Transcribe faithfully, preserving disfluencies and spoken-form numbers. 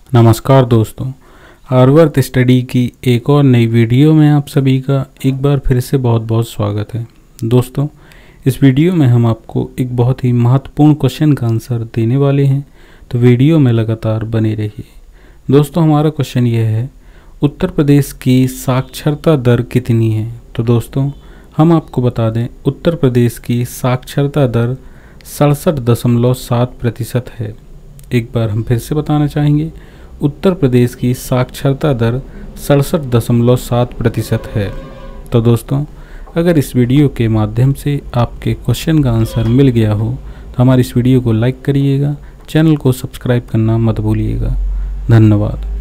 नमस्कार दोस्तों, आर्यवर्त स्टडी की एक और नई वीडियो में आप सभी का एक बार फिर से बहुत बहुत स्वागत है। दोस्तों, इस वीडियो में हम आपको एक बहुत ही महत्वपूर्ण क्वेश्चन का आंसर देने वाले हैं, तो वीडियो में लगातार बने रहिए। दोस्तों, हमारा क्वेश्चन यह है, उत्तर प्रदेश की साक्षरता दर कितनी है। तो दोस्तों, हम आपको बता दें, उत्तर प्रदेश की साक्षरता दर सड़सठ दशमलव सात प्रतिशत है। एक बार हम फिर से बताना चाहेंगे, उत्तर प्रदेश की साक्षरता दर सड़सठ दशमलव सात प्रतिशत है। तो दोस्तों, अगर इस वीडियो के माध्यम से आपके क्वेश्चन का आंसर मिल गया हो तो हमारी इस वीडियो को लाइक करिएगा, चैनल को सब्सक्राइब करना मत भूलिएगा। धन्यवाद।